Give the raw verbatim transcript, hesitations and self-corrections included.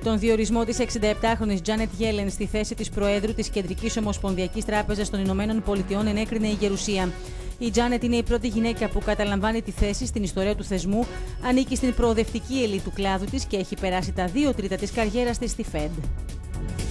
Τον διορισμό της εξηνταεπτάχρονης Τζάνετ Γέλεν στη θέση της Προέδρου της Κεντρικής Ομοσπονδιακής Τράπεζας των Ηνωμένων Πολιτειών ενέκρινε η Γερουσία. Η Τζάνετ είναι η πρώτη γυναίκα που καταλαμβάνει τη θέση στην ιστορία του θεσμού, ανήκει στην προοδευτική ελίτ του κλάδου της και έχει περάσει τα δύο τρίτα της καριέρας της στη Fed.